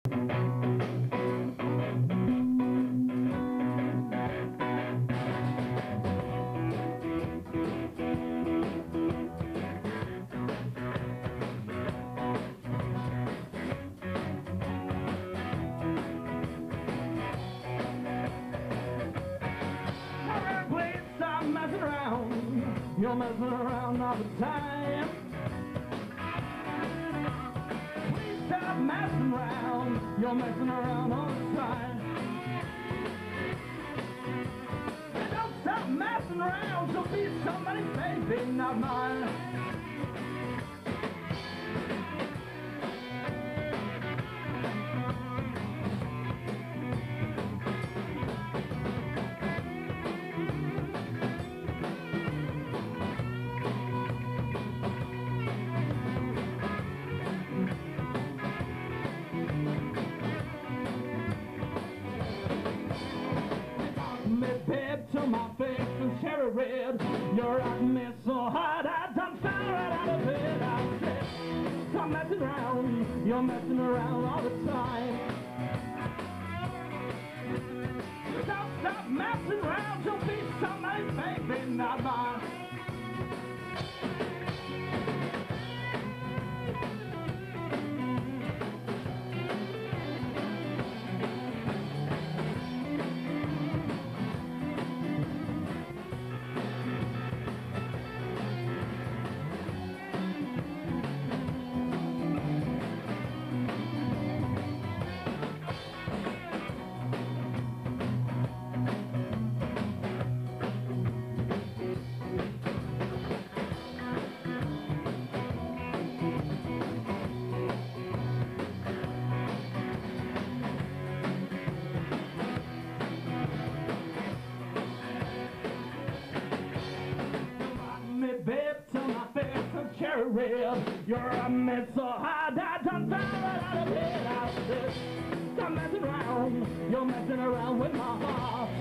You're messing around all the time. Please stop messing around. You're messing around all the time. And don't stop messing around. You'll be somebody's baby, not mine. To my face and cherry red. You're at me so hard I done fell right out of bed. I said, stop messing around. You're messing around all the time. Don't stop messing around. You'll be somebody's baby, not mine. Babe, to my face and cherry red. You're a mess so hard I done fell right out of bed. I said, stop messing around. You're messing around with my heart.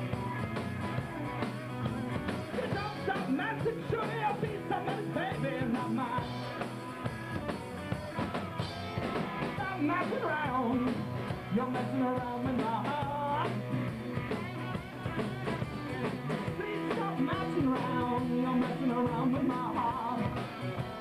You don't stop messing, sure you'll be somebody's baby, not mine. Stop messing around. You're messing around with my heart. Please stop messing around. You're messing around with my heart.